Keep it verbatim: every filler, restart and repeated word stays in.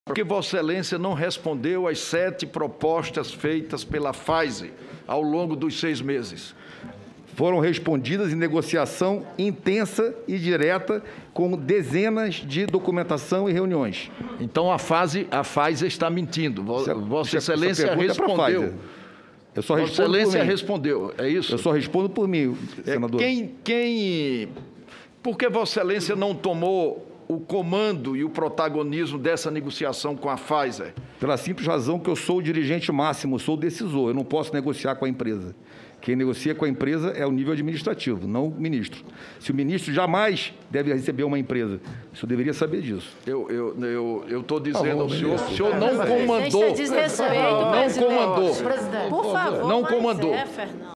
Porque Vossa Excelência não respondeu às sete propostas feitas pela Pfizer ao longo dos seis meses. Foram respondidas em negociação intensa e direta com dezenas de documentação e reuniões. Então a, fase, a Pfizer está mentindo. Vossa, Vossa Excelência respondeu. É eu só Vossa respondo Excelência por mim. respondeu, é isso? Eu só respondo por mim, senador. É, quem, quem... Por que Vossa Excelência não tomou o comando e o protagonismo dessa negociação com a Pfizer? Pela simples razão que eu sou o dirigente máximo, sou o decisor, eu não posso negociar com a empresa. Quem negocia com a empresa é o nível administrativo, não o ministro. Se o ministro jamais deve receber uma empresa, o senhor deveria saber disso. Eu estou eu, eu, eu dizendo Ah, ao senhor, ministro. o senhor não comandou. Desrespeito, não presidente. comandou. Por favor, Não mas comandou. é, Fernando.